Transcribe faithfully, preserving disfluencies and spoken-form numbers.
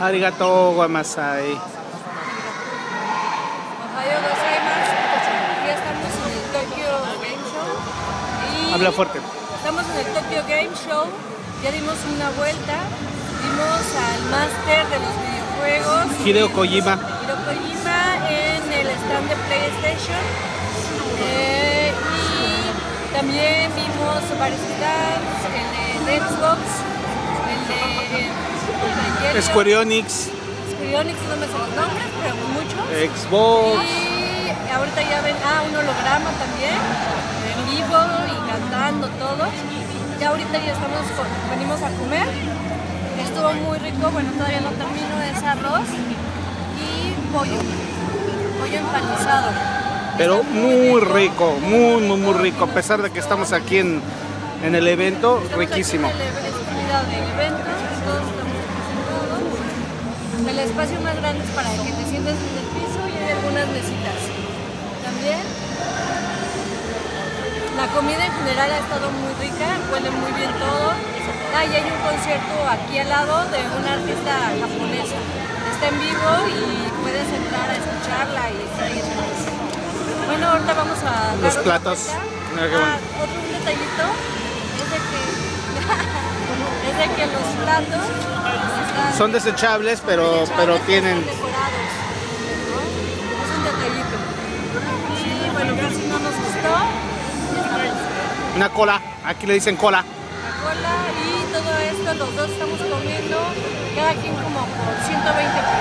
Arigato gozaimashita. Ohayou gozaimasu. Ya estamos en el Tokyo Game Show. Y Habla fuerte. Estamos en el Tokyo Game Show. Ya dimos una vuelta. Vimos al máster de los videojuegos. Hideo Kojima. Hideo Kojima en el stand de PlayStation. Eh, y también vimos varios stands, el de Xbox, el de, el de Square Enix. Square Enix, no me sé los nombres, pero muchos. Xbox. Y ahorita ya ven, ah, un holograma también, en vivo y cantando todo. Ya ahorita ya estamos, con, venimos a comer. Estuvo muy rico, bueno, todavía no termino, es arroz y pollo, pollo empanizado. Pero muy rico, muy, muy, muy rico. A pesar de que estamos aquí en, en el evento, Estamos riquísimo. Aquí en el, es comida del evento, todos estamos sentados. El espacio más grande es para que te sientes en el piso y hay algunas mesitas. También la comida en general ha estado muy rica, huele muy bien todo. Ah, y hay un concierto aquí al lado de una artista japonesa. Está en vivo y puedes entrar a escucharla y está ahí feliz. Bueno, ahorita vamos a dar Los otra platos. vuelta. Mira qué bueno. Ah, otro un detallito es de que, es de que los platos están, Son desechables, pero, pero tienen... están decorados, ¿no? Es un detallito. Y bueno, casi no nos gustó. Una cola. Aquí le dicen cola. La cola y todo esto, los dos estamos comiendo, cada quien como por ciento veinte